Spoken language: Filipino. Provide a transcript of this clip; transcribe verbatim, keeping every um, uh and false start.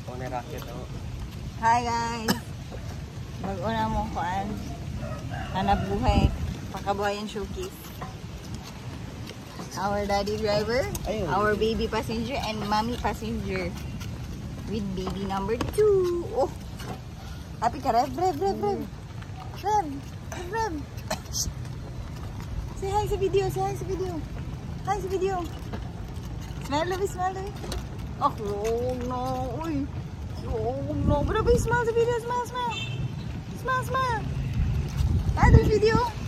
Pone racket ako. Hi guys! Mag-una mo kuan. Hanap buhay. Pakabuhayan showcase. Our daddy driver, Ayun. our baby passenger, and mommy passenger. With baby number two. Oh! Happy ka, Rev, Rev, Rev, Rev. Rev, Rev, Rev. Say hi sa video, say hi sa video. Hi sa video. Smile na, smile na. Oh, no, uy. Oh, no. But smile sa video, smile, smile. Smile, smile. Hi, there's video.